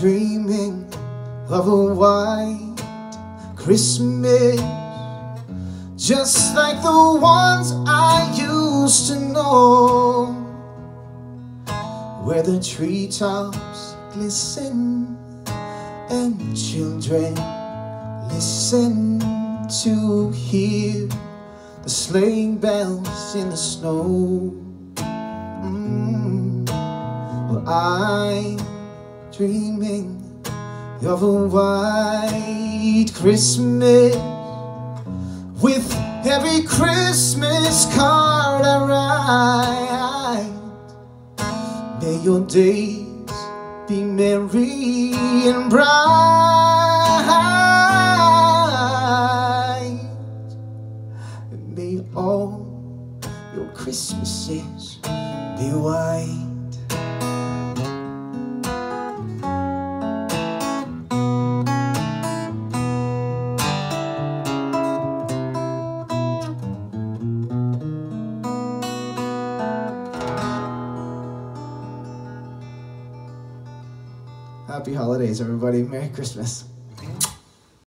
dreaming of a white Christmas, just like the ones I used to know, where the treetops glisten and children listen to hear the sleigh bells in the snow. Well, I'm dreaming of a white Christmas, with every Christmas card I write. May your days be merry and bright, and may all your Christmases be white. Happy holidays, everybody. Merry Christmas.